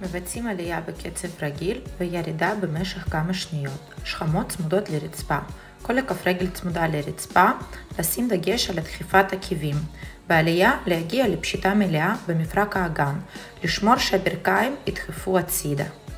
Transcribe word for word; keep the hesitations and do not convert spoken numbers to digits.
מבצעים עלייה בקצב רגיל וירידה במשך כמה שניות. שכמות צמודות לרצפה. כל כף רגל צמודה לרצפה, לשים דגש על דחיפת עקבים. בעלייה להגיע לפשיטה מלאה במפרק האגן, לשמור שהברכיים ידחפו הצידה.